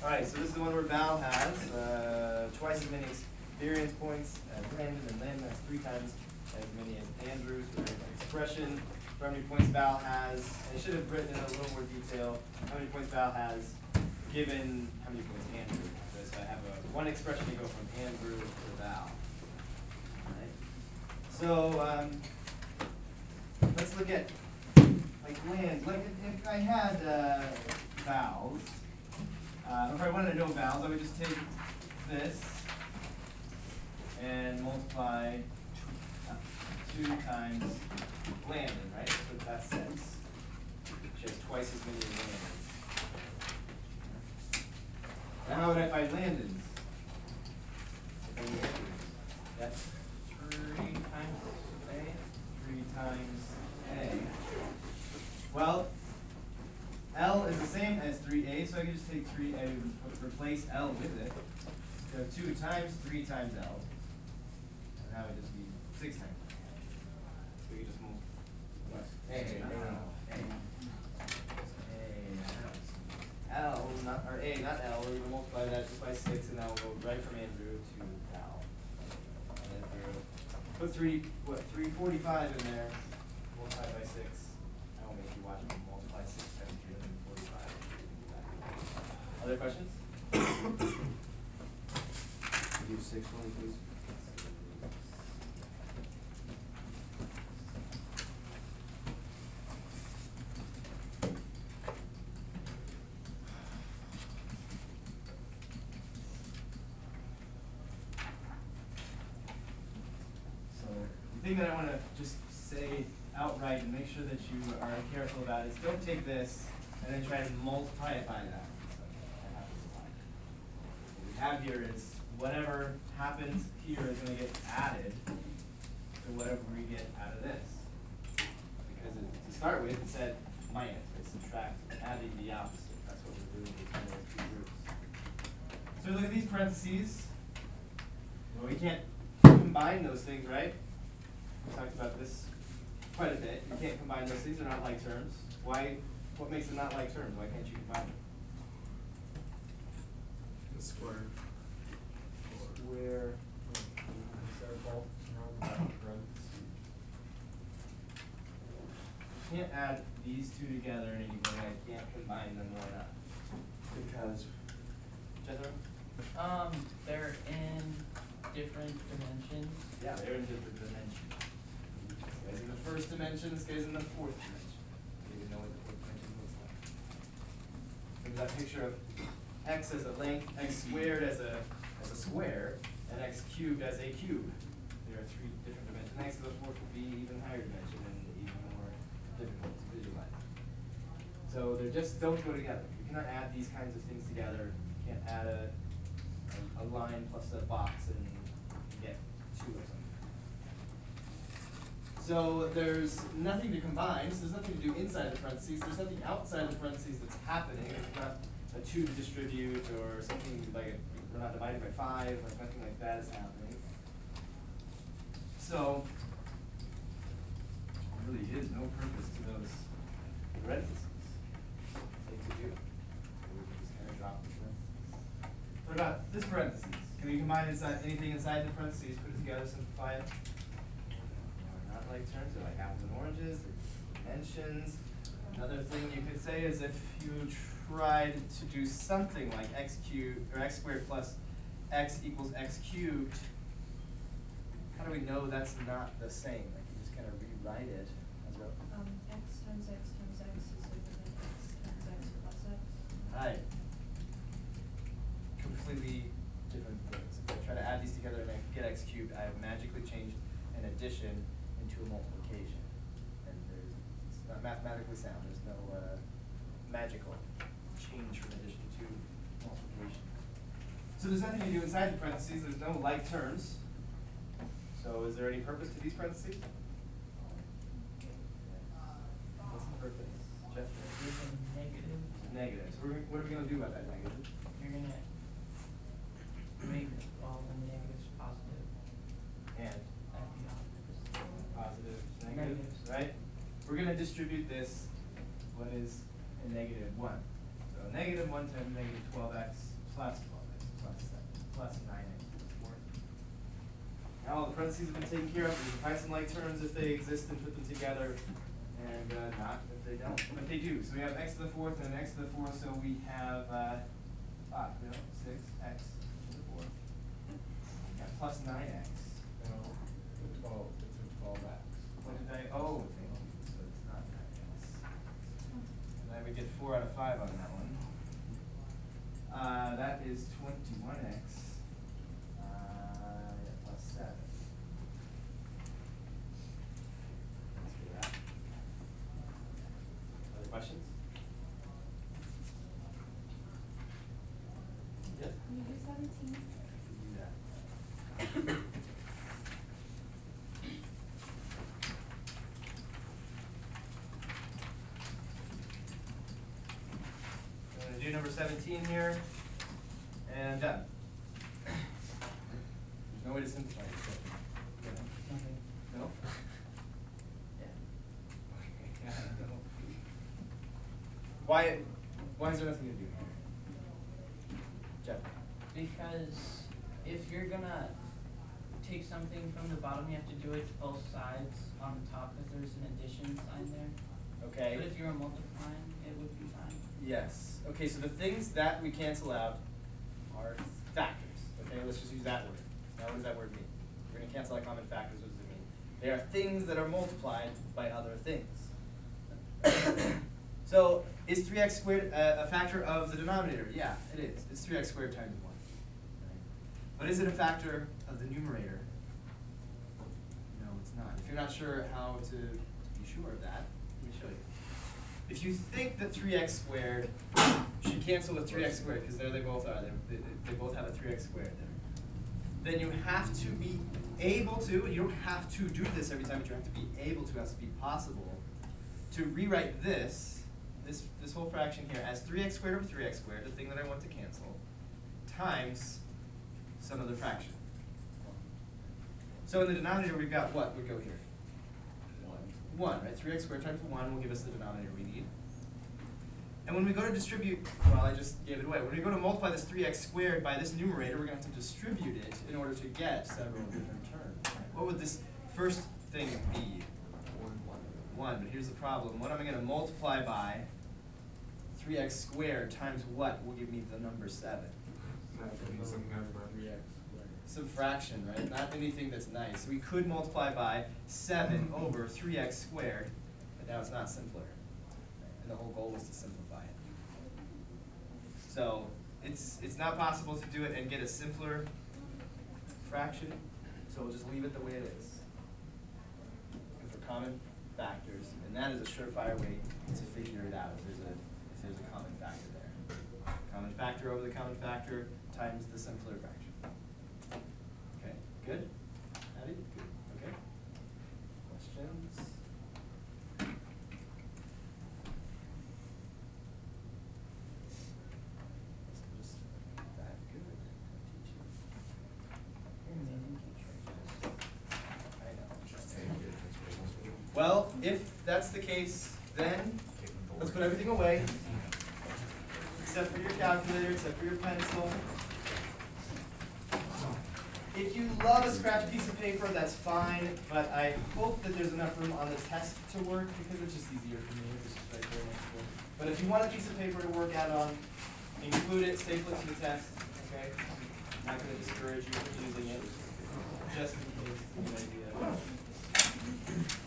All right, so this is the one where Val has twice as many experience points as Landon, and Landon has 3 times as many as Andrew. So there's an expression for how many points Val has. I should have written in a little more detail how many points Val has given how many points Andrew has. So I have one expression to go from Andrew to Val. All right. So let's look at like land. Like if I had vowels. If I wanted to know vowels, I would just take this and multiply 2 times Landon, right? That's what that says. Which has twice as many as Landon. Now how would I find Landon's? That's 3 times A. 3 times A. Well, L is the same as 3A, so I can just take 3A and replace L with it. So 2 times 3 times L. And that would just be 6 times. So you just multiply. L, not L, we're going to multiply that just by 6, and that will go right from Andrew to Val. And then if we put 345 in there, multiply by 6. I won't make you watch me multiply 6 times 345. Other questions? Give 6 one, please. So the thing that I want to just say outright and make sure that you are careful about is don't take this and then try to multiply it by that. That happens a lot. What we have here is whatever happens here is going to get added to whatever we get out of this. Because to start with, it said minus, right? Subtract, adding the opposite. That's what we're doing between those 2 groups. So look at these parentheses. Well, we can't combine those things, right? We talked about this quite a bit. You can't combine those things. They're not like terms. Why? What makes them not like terms? Why can't you combine them? The square. Square. You can't add these 2 together and you can't combine them. Why not? Because Jethro? They're in different dimensions. Yeah, they're in different dimensions. This guy's in the 1st dimension, this guy's in the 4th dimension. You even know what the 4th dimension looks like. There's that picture of x as a length, x squared as a square, and x cubed as a cube. There are 3 different dimensions. Next to the 4th would be even higher dimension and even more difficult to visualize. So they just don't go together. You cannot add these kinds of things together. You can't add a line plus a box and get 2 or something. So there's nothing to combine, so there's nothing to do inside the parentheses. There's nothing outside the parentheses that's happening. It's not a 2 to distribute or something like we're not divided by 5 or nothing like that is happening. So there really is no purpose to those parentheses. Nothing to do. We can just kind of drop the parentheses. What about this parentheses? Can we combine anything inside the parentheses, put it together, simplify it? No, not like terms, they're like apples and oranges, they're dimensions. Another thing you could say is if you tried to do something like x cubed or x squared plus x equals x cubed, how do we know that's not the same? Like you just kind of rewrite it as well. X times x times x is equal to x times x plus x. Right. Completely different things. If I try to add these together and I get x cubed, I have magically changed an addition into a multiplication. And it's not mathematically sound. There's no magical change from addition to multiplication. So there's nothing to do inside the parentheses. There's no like terms. So is there any purpose to these parentheses? What's the purpose? Jeff? There's a negative. Negative. So what are we going to do about that negative? You're gonna make all the negatives positive And at the opposite. positive, negative, Negatives. right? We're going to distribute this, what is a negative 1. So negative 1 times negative 12x plus 12x plus 7 plus 9x plus 4. Now all the parentheses have been taken care of. We can find some like terms if they exist and put them together, and not if they don't. But they do. So we have x to the fourth and an x to the fourth. So we have 6x to the fourth. We got plus 9x. No, it's a 12x. What did I? Oh, thank you. So it's not 9x. And I would get 4 out of 5 on that one. That is 21x. Plus 7. Thanks for that. Other questions? Yes? Can you do 17? Do that. I'm going to do number 17 here, and done. There's no way to simplify it. Nothing. No? Yeah. Why is there nothing to do? Jeff? Because if you're gonna take something from the bottom, you have to do it to both sides on the top, because there's an addition sign there. Okay. But if you were multiplying, it would be fine. Yes. Okay, so the things that we cancel out are factors. Okay, let's just use that word. Now, what does that word mean? We're going to cancel out common factors. What does it mean? They are things that are multiplied by other things. So, is 3x squared a factor of the denominator? Yeah, it is. It's 3x squared times 1. Right? But is it a factor of the numerator? No, it's not. If you're not sure how to be sure of that, let me show you. If you think that 3x squared should cancel with 3x squared, because there they both are, they both have a 3x squared there, then you have to be able to, and you don't have to do this every time, but you have to be able to, it has to be possible, to rewrite this whole fraction here as 3x squared over 3x squared, the thing that I want to cancel, times some other fraction. So in the denominator, we've got what would go here? 1, right? 3x squared times 1 will give us the denominator we need. And when we go to distribute, well, I just gave it away. When we go to multiply this 3x squared by this numerator, we're going to have to distribute it in order to get several different terms. What would this first thing be? 1. But here's the problem. What am I going to multiply by? 3x squared times what will give me the number 7? Some fraction, right? Not anything that's nice. We could multiply by 7 over 3x squared, but now it's not simpler. And the whole goal was to simplify it. So it's not possible to do it and get a simpler fraction, so we'll just leave it the way it is. And for common factors, and that is a surefire way to figure it out if there's a common factor there. Common factor over the common factor times the simpler fraction. Okay, good? Abby? Good. Okay. Questions? Just that good at teaching. You're an amazing teacher. I know. Well, if that's the case, then let's put everything away, except for your calculator, except for your pencil. If you love a scratch piece of paper, that's fine, but I hope that there's enough room on the test to work, because it's just easier for me. It's just right there next to it. But if you want a piece of paper to work out on, include it, staple it to the test, okay? I'm not going to discourage you from using it, just in case you have an idea.